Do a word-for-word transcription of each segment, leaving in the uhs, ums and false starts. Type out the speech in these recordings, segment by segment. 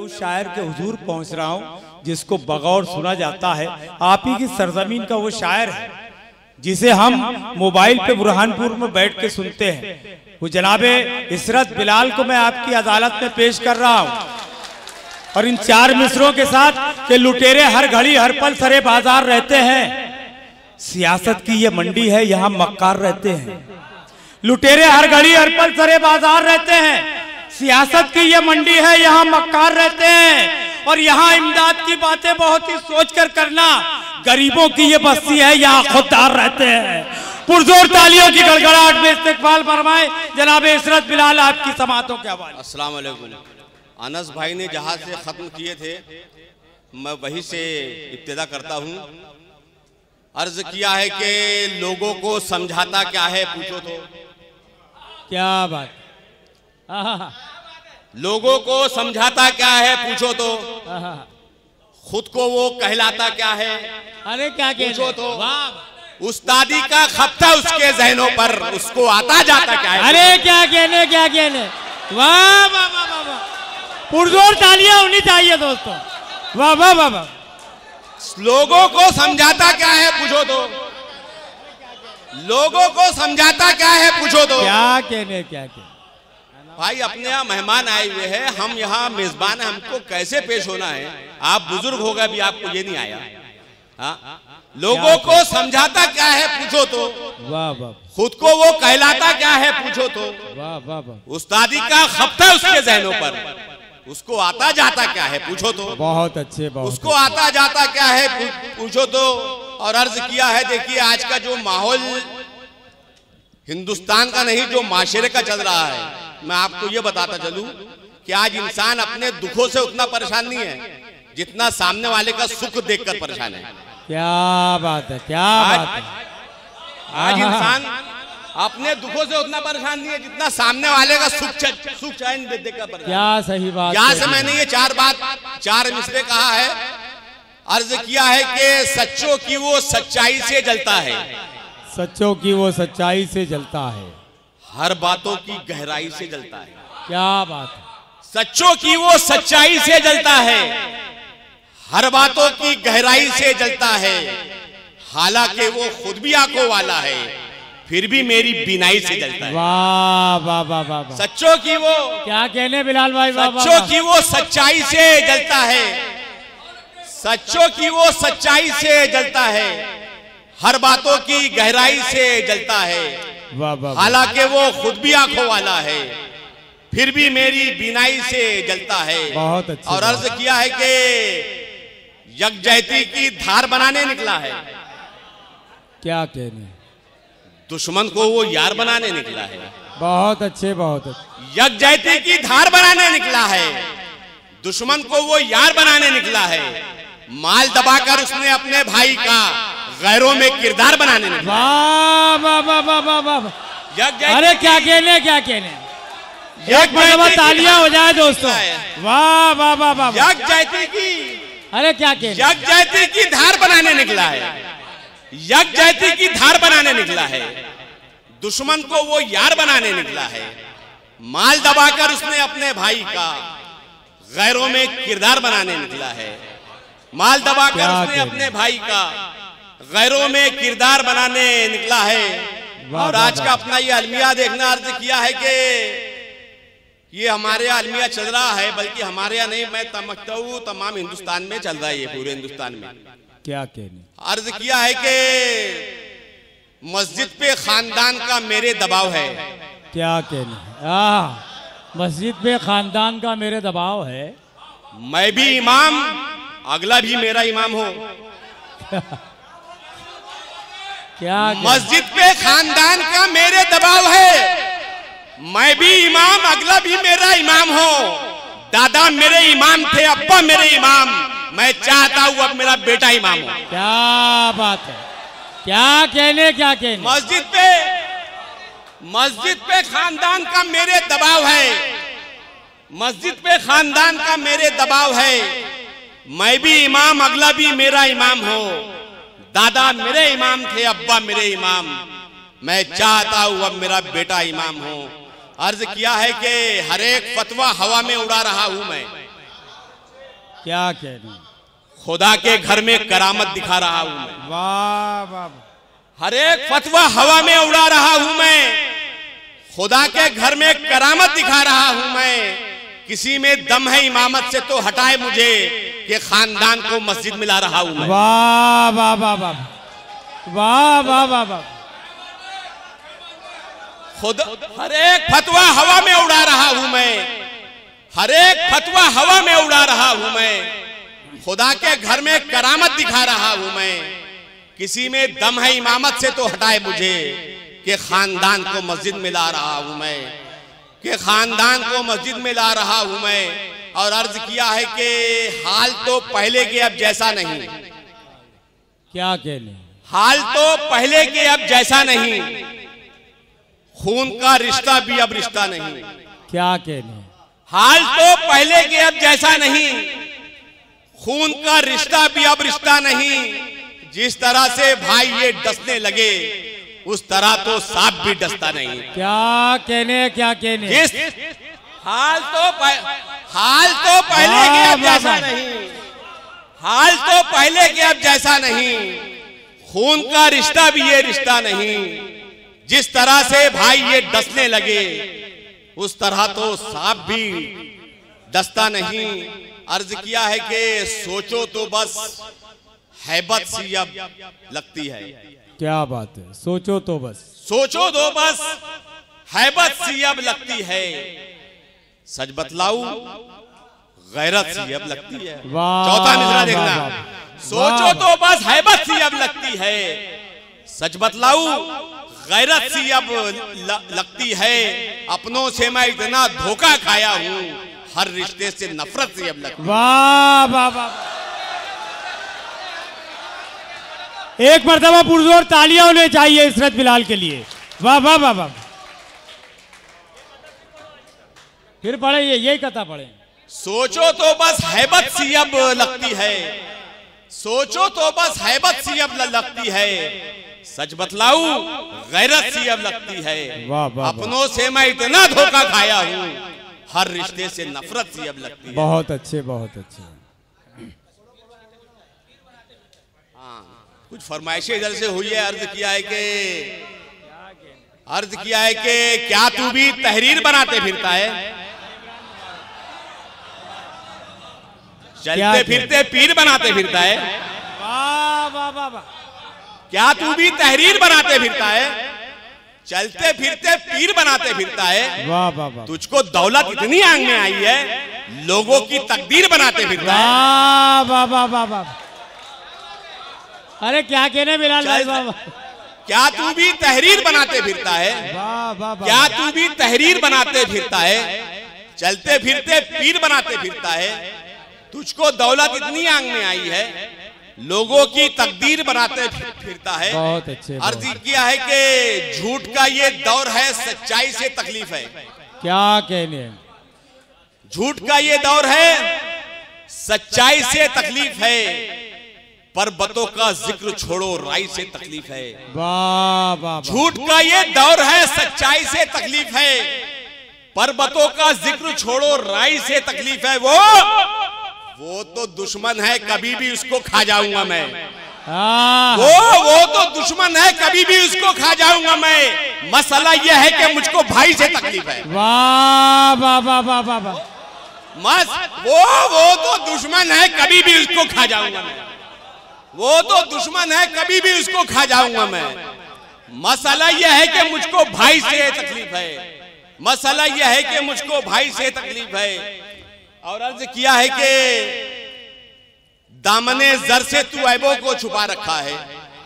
उस शायर के हुजूर पहुंच रहा हूं जिसको बगौर सुना जाता है। आप ही की सरजमीन का वो शायर है जिसे हम मोबाइल पे बुरहानपुर में बैठ के सुनते हैं। वो जनाबे इशरत बिलाल को मैं आपकी अदालत में पेश कर रहा हूं और इन चार मिसरों के साथ के लुटेरे हर घड़ी हर पल सरे बाजार रहते हैं। सियासत की ये मंडी है, यहाँ मक्कार रहते हैं। लुटेरे हर घड़ी हर पल सरे बाजार रहते हैं। सियासत की ये मंडी है, यहाँ मक्कार रहते हैं और यहाँ इमदाद की बातें बहुत ही सोच कर करना। गरीबों की ये बस्ती है, यहाँ खुददार रहते हैं। पुरजोर तालियों की गड़गड़ाहट में इस्तकबाल फरमाए जनाब इशरत बिलाल आपकी समातों के हवाले। अस्सलाम वालेकुम। अनस भाई ने जहाँ से खत्म किए थे मैं वहीं से इब्तिदा करता हूँ। अर्ज किया है कि लोगों को समझाता क्या है पूछो तो। क्या बात, लोगों को समझाता क्या है पूछो तो। खुद को वो कहलाता क्या है अरे क्या पूछो तो। उस्तादी का खपता उसके जहनों पर, उसको आता जाता क्या है। अरे क्या कहने क्या कहने, वाह वाह वाह वाह वाह, पुरजोर तालियां होनी चाहिए दोस्तों, वाह वाह वाह वाह। लोगों को समझाता क्या है पूछो तो। लोगों को समझाता क्या है पूछो तो। क्या कहने क्या कहने भाई, अपने यहाँ मेहमान आए हुए हैं, हम यहाँ मेजबान हैं, हमको कैसे पेश होना है। आप बुजुर्ग हो गए, अभी आपको ये नहीं आया। हाँ? लोगों को समझाता क्या है पूछो तो। वाह वाह। खुद को वो कहलाता क्या है पूछो तो। वाह वाह वाह। उस्तादी का खपता उसके जहनों पर, उसको आता जाता क्या है पूछो तो। बहुत अच्छे, बहुत उसको आता जाता क्या है पूछो तो। और अर्ज किया है, देखिए आज का जो माहौल हिंदुस्तान का नहीं जो माशरे का चल रहा है, मैं आपको ये बताता चलूं कि आज इंसान अपने दुखों से उतना परेशान नहीं है जितना सामने वाले का सुख देखकर परेशान है। क्या बात है, क्या आज, बात है। आज इंसान अपने दुखों से उतना परेशान नहीं है जितना सामने वाले का सुख सुख चैन देखकर परेशान। क्या सही बात। यहाँ से मैंने ये चार बात चार मिसरे कहा है। अर्ज किया है कि सच्चों की वो सच्चाई से जलता है, सच्चों की वो सच्चाई से जलता है, हर बातों की गहराई से जलता है। क्या बात है। सच्चों की वो सच्चाई से जलता है, हर बातों की गहराई से जलता है। हालांकि वो खुद भी आंखों वाला है, फिर भी मेरी बीनाई से जलता है। वाह वाह वाह वाह। सच्चों की वो क्या कहने बिलाल भाई, वाह वाह। सच्चों की वो सच्चाई से जलता है, सच्चों की वो सच्चाई से जलता है, हर बातों की गहराई से जलता है। वाह वाह। हालांकि वो खुद भी आंखों वाला है, फिर भी मेरी बीनाई से जलता है। बहुत अच्छा। और अर्ज किया है कि यकजहती की धार बनाने निकला है। क्या कहने, दुश्मन को वो यार बनाने निकला है। बहुत अच्छे, बहुत अच्छे। यकजहती की धार बनाने निकला है, दुश्मन को वो यार बनाने निकला है। माल दबाकर उसने अपने भाई का गैरों में किरदार बनाने निकला। वाह वाह वाह वाह वाह वाह। अरे क्या कहने क्या कहने, एक मरतबा तालियां हो जाए दोस्तों। वाह वाह वाह वाह। यकजहती की, अरे क्या कहने, यकजहती की धार बनाने निकला है, यकजहती की धार बनाने निकला है। दुश्मन को वो यार बनाने निकला है। माल दबाकर उसने अपने भाई का गैरों में किरदार बनाने निकला है। माल दबाकर उसने अपने भाई का गैरों में किरदार बनाने निकला है। और आज का अपना ये अलमिया देखना, अर्ज किया है कि ये हमारे यहाँ अलमिया चल रहा है, बल्कि हमारे यहाँ नहीं, मैं समझता हूँ तमाम हिंदुस्तान में चल रहा है, ये पूरे हिंदुस्तान में। क्या कहने, अर्ज किया है कि मस्जिद पे खानदान का मेरे दबाव है। क्या कहने, आह मस्जिद पे खानदान का मेरे दबाव है। मैं भी इमाम, अगला भी मेरा इमाम हो। क्या मस्जिद पे खानदान का मेरे दबाव है। मैं भी इमाम, अगला भी मेरा इमाम हो। दादा मेरे इमाम थे, अब्बा मेरे इमाम, मैं चाहता हूँ अब मेरा बेटा इमाम हो। क्या बात है, क्या कहने क्या कहने। मस्जिद पे मस्जिद पे खानदान का मेरे दबाव है, मस्जिद पे खानदान का मेरे दबाव है। मैं भी इमाम, अगला भी मेरा इमाम हो। दादा मेरे इमाम थे, अब्बा मेरे इमाम, मैं चाहता हूँ अब मेरा बेटा इमाम हो। अर्ज किया है कि हर एक फतवा हवा में उड़ा रहा हूं मैं, क्या कहने, खुदा के घर में करामत दिखा रहा हूं मैं। वाह वाह, हर एक फतवा हवा में उड़ा रहा हूं मैं। खुदा के घर में करामत दिखा रहा हूं मैं। किसी में दम है इमामत से तो हटाए मुझे, कि खानदान को मस्जिद मिला रहा हूं मैं। वाह वाह वाह वाह वाह वाह वाह वाह। खुद हर एक फतवा हवा में उड़ा रहा हूं मैं। हर एक फतवा हवा में उड़ा रहा हूं मैं। खुदा के घर में करामत दिखा रहा हूं मैं। किसी में दम है इमामत से तो हटाए मुझे, कि खानदान को मस्जिद में ला रहा हूं मैं। कि खानदान को मस्जिद में ला रहा हूं मैं। और अर्ज किया है कि हाल तो पहले के अब जैसा नहीं। क्या कहने, हाल तो पहले के अब जैसा नहीं। खून का रिश्ता भी अब रिश्ता नहीं। क्या कहने, हाल तो पहले के अब जैसा नहीं। खून का रिश्ता भी अब रिश्ता नहीं। जिस तरह से भाई ये डसने लगे, उस तरह तो सांप भी डसता नहीं। क्या कहने, क्या कहने, जिस हाल तो हाल तो पहले के अब जैसा नहीं। हाल तो पहले के अब जैसा नहीं। खून का रिश्ता भी ये रिश्ता नहीं। जिस तरह से भाई ये डसने लगे, उस तरह तो सांप भी डसता नहीं। अर्ज किया है कि सोचो तो बस हैबत सी अब लगती है। क्या बात है, सोचो तो बस, सोचो तो बस हैबत सी अब लगती है। सच बतलाऊ गैरत सी अब लगती है। चौथा मिसरा देखना, सोचो तो बस हैबत सी अब लगती है। सच बतलाऊ गैरत सी अब ल, लगती है। अपनों से मैं इतना धोखा खाया हूँ, हर रिश्ते से नफरत सी अब लगती है। वाह वाह वाह। एक मर्तबा पुरजोर तालियां होने चाहिए इसरत बिलाल के लिए। वाह वाह वाह वाह। फिर पढ़े, ये यही कथा पढ़े। सोचो तो बस हैबत सी अब लगती है। सोचो तो बस हैबत सी अब लगती है। सच बतलाऊ गैरत सी अब लगती है। वाह वाह। अपनों से मैं इतना धोखा खाया हूँ, हर रिश्ते से नफरत सी अब लगती है। बहुत अच्छे, बहुत अच्छे। कुछ फरमाइशें इधर से हुई है। अर्ज किया है कि अर्ज किया है कि क्या तू भी तहरीर बनाते फिरता है? चलते फिरते पीर बनाते फिरता है। वाह वाह वाह वाह। क्या तू भी तहरीर बनाते फिरता है? चलते फिरते पीर बनाते फिरता है। वाह वाह वाह। तुझको दौलत इतनी आंख में आई है, लोगों की तकदीर बनाते फिरता है। वाह वाह वाह वाह वाह। अरे क्या कहने बिलाल भाई, वाह वाह। क्या तू भी तहरीर बनाते फिरता है? वाह वाह वाह। क्या तू भी तहरीर बनाते फिरता है? चलते फिरते पीर बनाते फिरता है। तुझको दौलत इतनी आंख में आई है, लोगों की तकदीर बनाते फिरता है। बहुत अच्छे। अर्ज किया है कि झूठ का ये दौर है, सच्चाई से तकलीफ है। क्या कहने, झूठ का ये दौर है, सच्चाई से तकलीफ है। पर्वतों का जिक्र छोड़ो, राई से तकलीफ है। वाह वाह। झूठ का ये दौर है, सच्चाई से तकलीफ है। पर्वतों का जिक्र छोड़ो, राई से तकलीफ है। वो वो तो दुश्मन है, कभी भी उसको खा जाऊंगा मैं। वो वो तो दुश्मन है, कभी भी उसको खा जाऊंगा मैं। मसला यह है कि मुझको भाई से तकलीफ है। वाह वाह वाह वाह वाह वाह। मस वो वो तो दुश्मन है, कभी भी उसको खा जाऊंगा मैं। वो तो दुश्मन है, कभी भी उसको खा जाऊंगा मैं। मसला यह है कि मुझको भाई से तकलीफ है। मसला यह है कि मुझको भाई से तकलीफ है। और अर्ज किया है कि दामने जर से तू ऐबों को छुपा रखा है।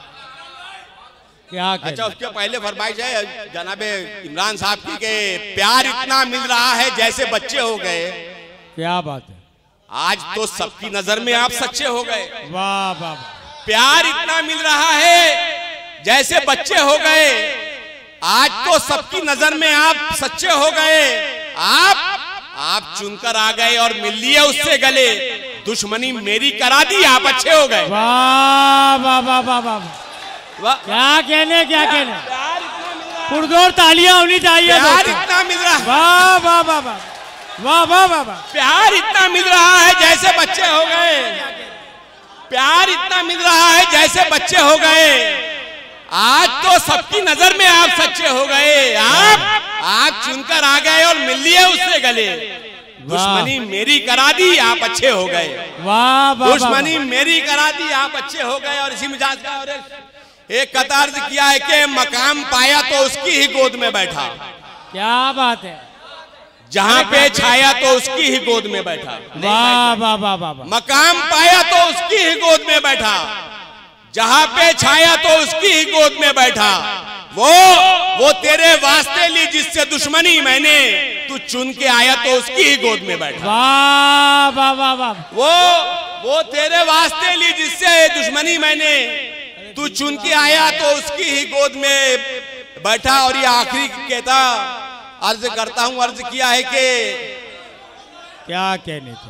क्या अच्छा, उसके पहले फरमाइश है जनाबे इमरान साहब की के प्यार इतना मिल रहा है जैसे बच्चे हो गए। क्या बात है। आज तो सबकी नजर में आप सच्चे हो गए। वाह वाह। प्यार इतना मिल रहा है जैसे बच्चे हो गए। आज तो सबकी नजर में आप सच्चे हो गए। आप आप चुनकर आ गए और मिल लिए उससे गले। दुश्मनी मेरी करा दी, आप अच्छे हो गए। वाह वाह वाह वाह वाह। क्या कहने, क्या कहने। पुरजोर तालियां होनी चाहिए। प्यार इतना मिल रहा है। वाह वाह वाह वाह वाह वाह वाह। प्यार इतना मिल रहा है जैसे जैसे बच्चे हो गए, प्यार इतना मिल रहा है जैसे बच्चे हो गए। आज तो सबकी नजर में आप सच्चे हो गए। आप आप चुनकर आ गए और मिल लिए उससे गले। दुश्मनी मेरी करा दी, आप अच्छे हो गए। वाह वाह, दुश्मनी मेरी करा दी, आप अच्छे हो गए। और इसी मिजाज का और एक कतार किया है कि मकाम पाया तो उसकी ही गोद में बैठा। क्या बात है। जहां पे छाया तो उसकी ही गोद में बैठा। वाह वाह वाह वाह। मकाम पाया तो उसकी ही गोद में बैठा, जहां पे छाया तो उसकी ही गोद में बैठा। वो वो तेरे वास्ते ली जिससे दुश्मनी मैंने, तू चुन के आया तो उसकी ही गोद में बैठा। वाह वाह वाह वाह। वो वो तेरे वास्ते ली जिससे दुश्मनी मैंने, तू चुन के आया तो उसकी ही गोद में बैठा। और ये आखिरी कहता अर्ज करता हूं, अर्ज किया है कि क्या कहने क्या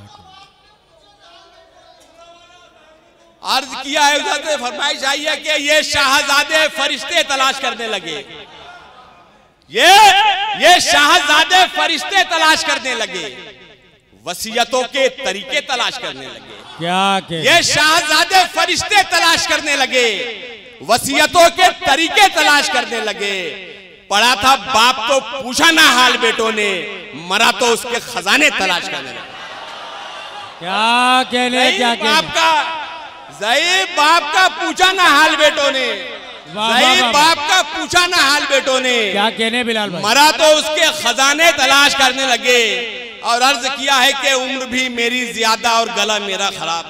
अर्ज किया है, उधर से फरमाइश आई है कि ये शाहजादे फरिश्ते तलाश करने लगे। ये ये शाहजादे फरिश्ते तलाश करने लगे, वसीयतों के तरीके तलाश करने लगे। क्या कहने? ये शाहजादे फरिश्ते तलाश करने लगे, वसीयतों के तरीके तलाश करने लगे। पढ़ा था बाप तो पूछा ना हाल बेटों ने, मरा तो उसके खजाने तलाश करने लगे। क्या कहने क्या कहने? बाप का ज़ईफ़ बाप का पूछा ना हाल बेटों ने, ज़ईफ़ बाप का पूछा ना हाल बेटों ने। क्या कहने बिलाल भाई? मरा तो उसके खजाने तलाश करने लगे। और अर्ज किया है कि उम्र भी मेरी ज्यादा और गला मेरा खराब।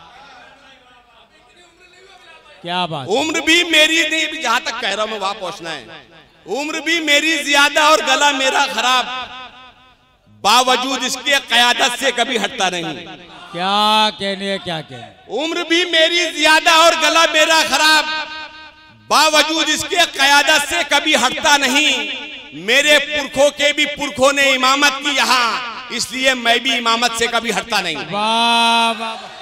क्या बात? उम्र भी मेरी नहीं, जहां तक कह रहा हूं मैं वहां पहुंचना है। उम्र भी मेरी ज्यादा और गला मेरा खराब, बावजूद इसके क़यादत से कभी हटता नहीं। क्या कहने क्या कहने? उम्र भी मेरी ज्यादा और गला मेरा खराब, बावजूद इसके क़यादत से कभी हटता नहीं। मेरे पुरखों के भी पुरखों ने इमामत की यहाँ, इसलिए मैं भी इमामत से कभी हटता नहीं। वाह वाह।